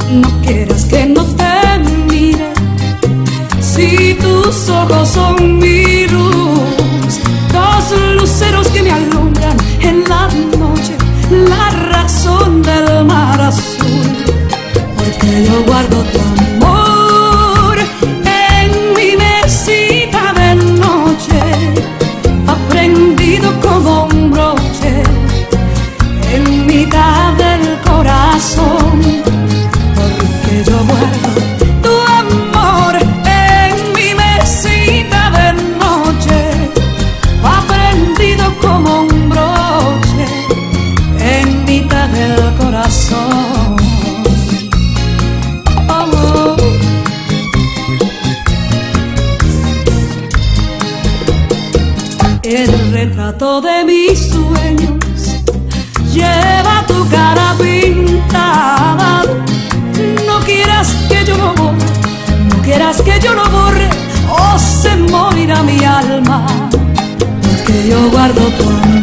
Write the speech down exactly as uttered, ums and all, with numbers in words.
No quieras que no te mire, si tus ojos son mi luz, dos luceros que me alumbran en la noche, la razón del mar azul. Porque yo guardo tu amor en mi mesita de noche, prendido como un broche en mitad del corazón, porque yo guardo tu amor en mi mesita de noche, va prendido como un broche en mitad del corazón. Oh, oh. El retrato de mis sueños lleva tu cara pintada. No quieras que yo lo borre, no quieras que yo lo borre, o se morirá mi alma, porque yo guardo tu amor